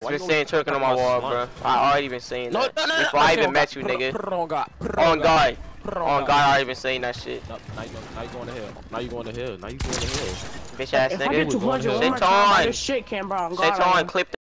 been saying twerking on my wall, bro. I already been saying that. Before I even met you, nigga. Put it on God. On God. On God, I already been saying that shit. Now you going to hell. Now you going to hell. Now you going to hell. Bitch ass If I get nigga. 200, Shit one more time, on. this shit came, bro. Shit on. Clip